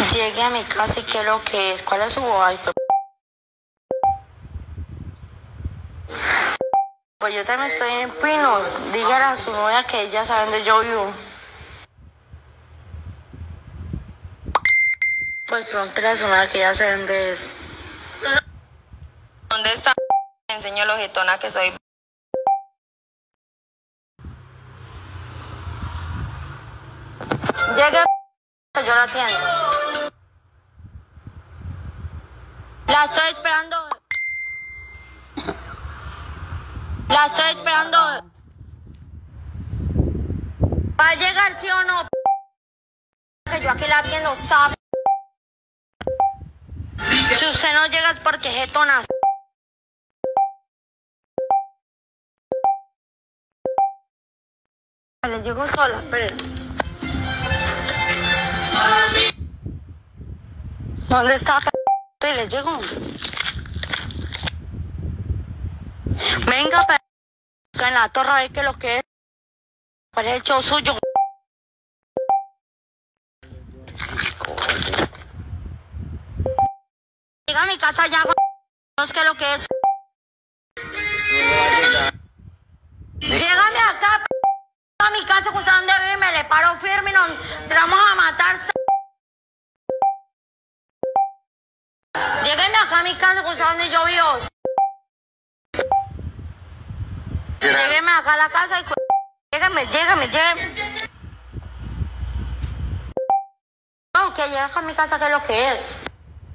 Llegué a mi casa y qué es lo que es. ¿Cuál es su boda? Pues yo también estoy en Pinos. Dígale a su novia que ella sabe dónde yo vivo. Pues pregúntale a su novia que ella sabe dónde es. ¿Dónde está? Te enseño lo jetona que soy. Llegue, yo la atiendo. La estoy esperando. La estoy esperando. ¿Va a llegar sí o no? Que yo aquí la atiendo, sabe. Si usted no llega es porque jetona. Le llego sola, espere. ¿Dónde está? Y le llego. Venga, en la torre a ver qué es lo que es. ¿Cuál es el show suyo? Llega a mi casa ya, no sé qué es lo que es. Llégame acá, a mi casa, ¿usted dónde vive? Me le paro firme y nos vamos a matar. Llégueme acá a mi casa, ¿usted dónde yo vivo? Llégueme acá a la casa y... Llégueme. No, que llegue acá a mi casa, ¿qué es lo que es?